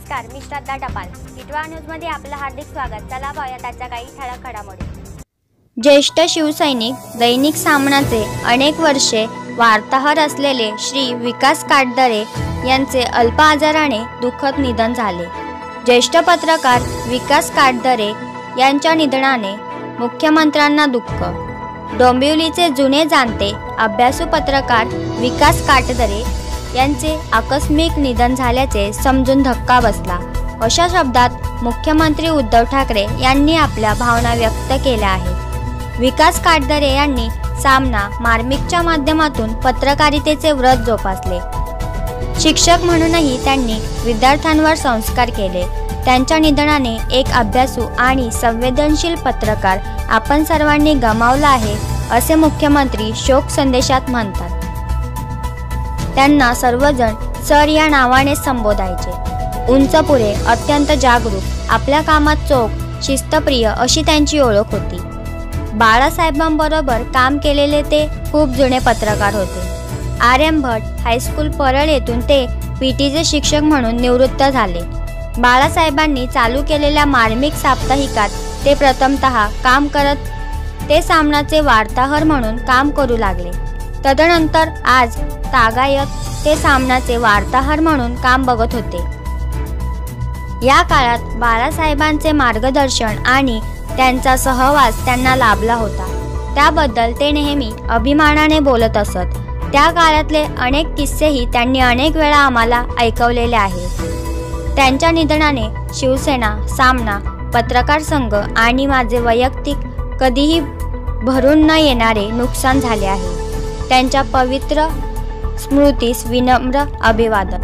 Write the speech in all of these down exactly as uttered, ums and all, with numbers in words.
नमस्कार, मी श्रद्धा टपाल. टिटवाळा न्यूजमध्ये आपलं हार्दिक स्वागत. चला पाहूया त्याच्या काही ठळक घडामोडी. ज्येष्ठ शिवसैनिक, दैनिक सामनाचे अनेक वर्षे वार्ताहर असलेले श्री विकास काटदरे यांचे अल्प आजाराने दुःखद निधन झाले. ज्येष्ठ पत्रकार विकास काटदरे यांच्या निधनाने मुख्यमंत्र्यांना दुःख. डोंबिवलीचे जुने जाणते अभ्यासू पत्रकार विकास काटदरे यांचे आकस्मिक निधन झाल्याचे समजून धक्का बसला. अशा शब्दात मुख्यमंत्री उद्धव ठाकरे यांनी आपल्या भावना व्यक्त केल्या आहेत. विकास काटदरे यांनी सामना मार्मिकच्या माध्यमातून पत्रकारितेचे व्रत जोपासले. शिक्षक म्हणूनही त्यांनी विद्यार्थ्यांवर संस्कार केले. त्यांच्या निधनाने एक अभ्यासू आणि संवेदनशील पत्रकार आपण सर्वांनी गमावला आहे, असे मुख्यमंत्री शोक संदेशात म्हणतात. त्यांना सर्वजण सर या नावाने संबोधायचे. उंचपुरे, अत्यंत जागरूक, आपल्या कामात चोख, शिस्तप्रिय अशी त्यांची ओळख होती. बाळासाहेबांबरोबर काम केलेले ते खूप जुने पत्रकार होते. R M Bhat high school Parel येथून ते पीटीचे शिक्षक म्हणून निवृत्त झाले. बाळासाहेबांनी चालू केलेल्या मार्मिक साप्ताहिकात ते प्रथमतः काम करत ते सामनाचे वार्ताहर म्हणून काम करू लागले. तदनंतर आज तागायत ते सामनाचे वार्ताहर म्हणून काम बघत होते. या काळात बाळासाहेबांचे मार्गदर्शन आणि त्यांचा सहवास त्यांना लाभला होता. त्याबद्दल ते नेहमी अभिमानाने बोलत असत. त्या काळातले अनेक किस्सेही त्यांनी अनेक वेळा आम्हाला ऐकवलेले आहेत. त्यांच्या निधनाने शिवसेना, सामना, पत्रकार संघ आणि माझे वैयक्तिक कधीही भरून न येणारे नुकसान झाले आहे. त्यांच्या पवित्र स्मृतीस विनम्र अभिवादन.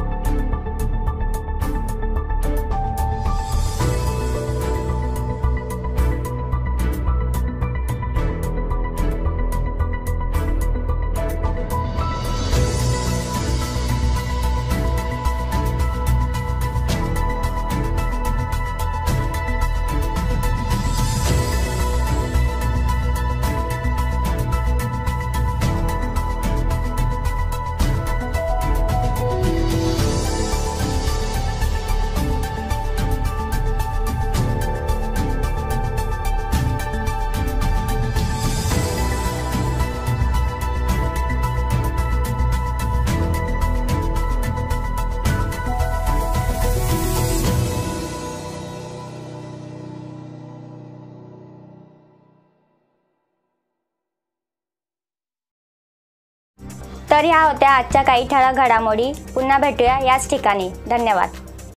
तर ह्या होत्या आजच्या काही ठळक घडामोडी. पुन्हा भेटूया याच ठिकाणी. धन्यवाद.